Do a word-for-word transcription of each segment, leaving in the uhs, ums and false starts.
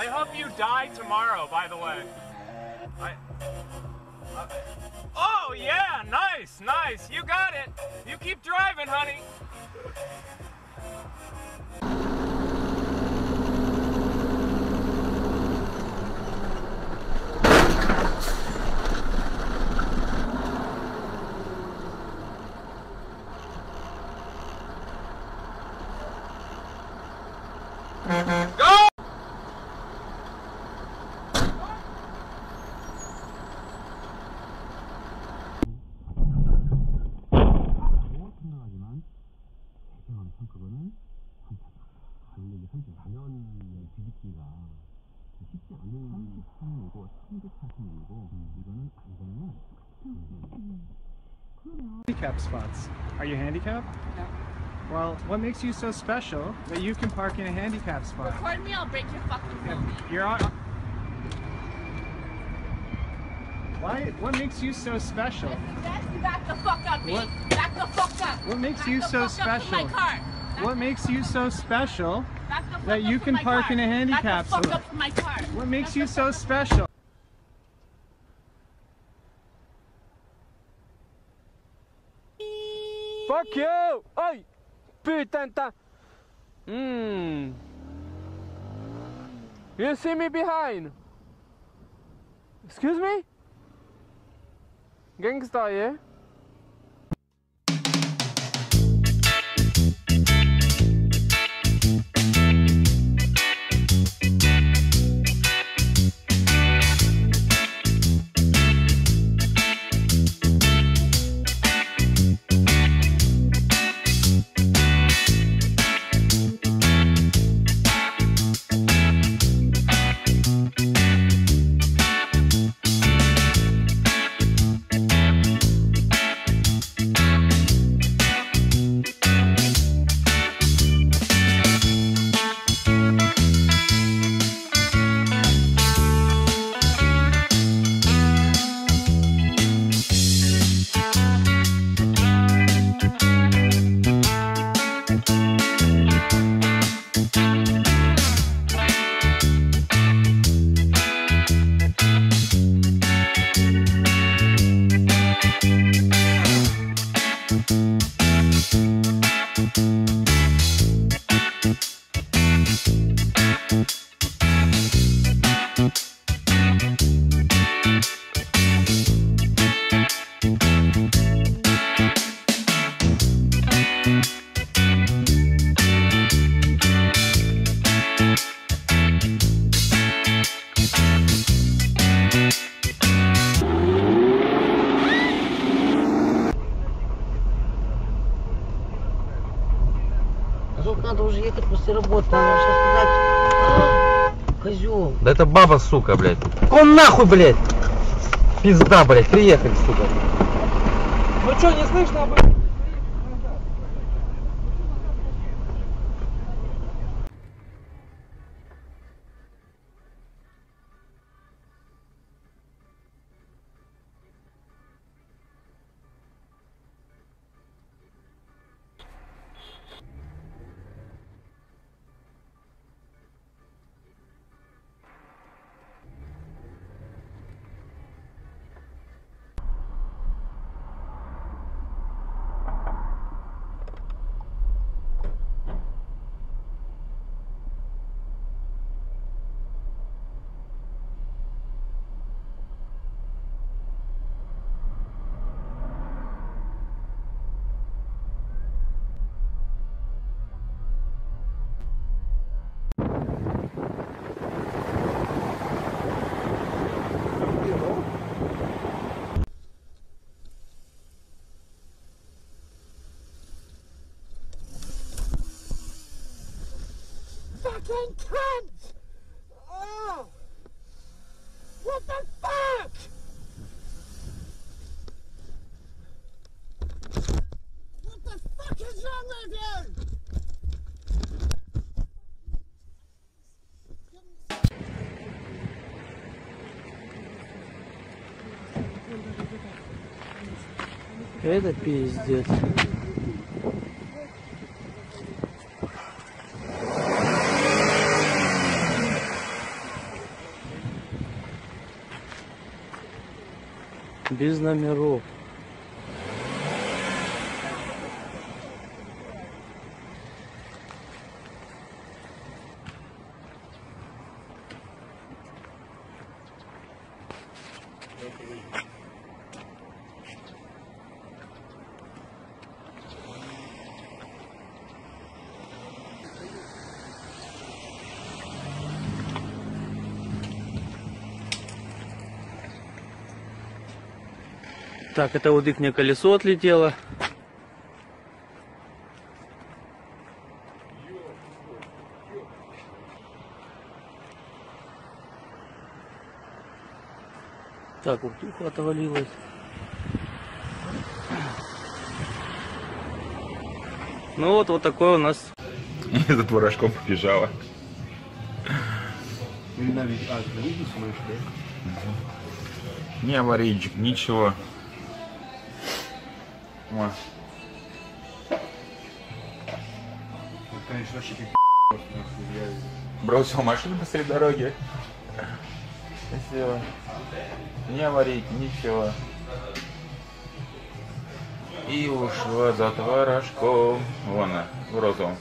I hope you die tomorrow, by the way. I... Uh, oh, yeah, nice, nice. You got it. You keep driving, honey. Go! Handicap spots. Are you handicapped? No. Well, what makes you so special that you can park in a handicap spot? Record me, I'll break your fucking phone. You're on. Why? What makes you so special? You back the fuck up, me. What? Back the fuck up. What makes back you the so fuck special? Up to my car. What makes you so special Back the fuck that up you to can my park car. in a handicap Back the fuck spot? up to my car. What makes Back you the so fuck up. special? Fuck you! Oj! Putain ta... Hmm. You see me behind? Excuse me? Gangsta, yeah? Надо уже ехать после работы, надо сейчас сказать. Козел. Да это баба, сука, блядь. Он нахуй, блядь. Пизда, блядь, приехали, сука. Ну чё, не слышно, блядь? Fucking cunt! Oh! What the fuck? What the fuck is wrong with you? Это пиздец. Без номеров. Так, это вот их колесо отлетело. Так, вот ухо отвалилось. Ну вот, вот такой у нас. И за творожком побежала. Не аварийчик, ничего. О. Конечно, вообще Бросил машину посреди дороги. Спасибо. Не аварийки, ничего. И ушла за творожком. Вон она, в розовом.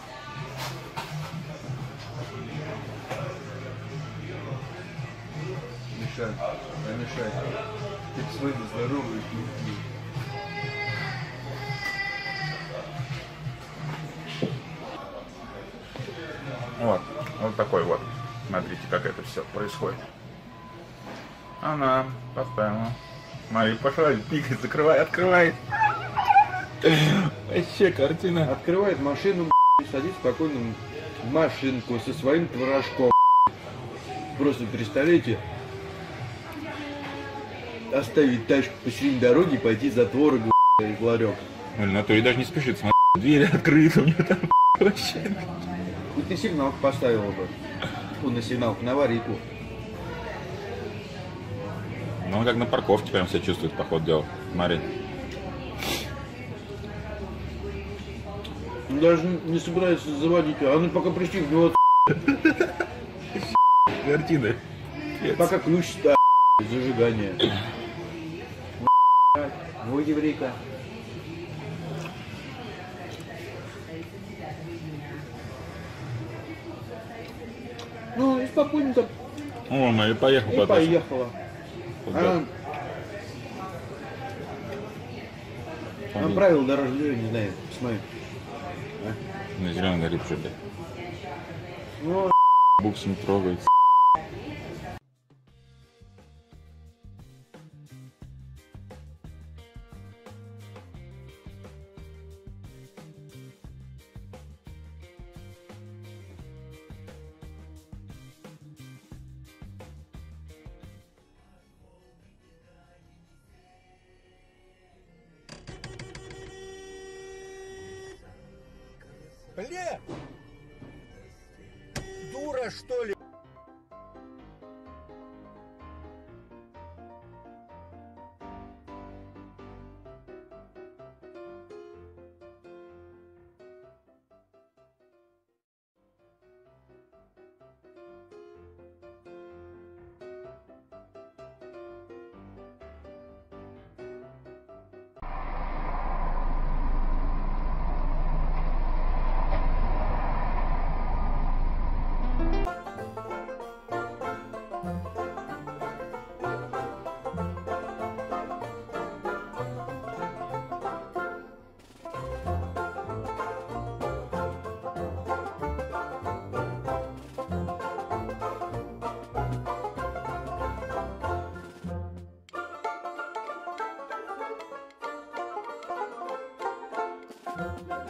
мешает, мешает. Ты свой здоровый. Вот, вот такой вот. Смотрите, как это все происходит. Она поставила. Смотри, пошла, пикает, закрывает, открывает. Вообще картина. Открывает машину, садится спокойно в машинку со своим творожком. Просто представляете, оставить тачку посередине дороги и пойти за творогом из ларек. Блин, на то и даже не спешит, смотри, дверь открыта, у нее там вообще. Хоть на сигналку поставила бы. Ну, на сигналку, на аварийку. Ну, он как на парковке прям себя чувствует, по ходу дела. Смотри. Он даже не собирается заводить. А ну пока пришли в него. Картина. Пока ключ ставит, зажигание. Ну, еврейка. Ну, и спокойно так. О, ну и поехал И потом. поехала. Она, она правила дорожного движения не знает. Посмотри. А? На зеленый горит уже, блядь. Ну, Буксом трогает. Бля! Дура, что ли? Thank you.